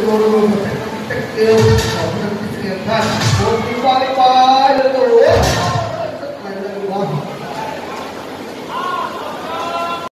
seluruh peserta kecil maupun istri yang khas. Balik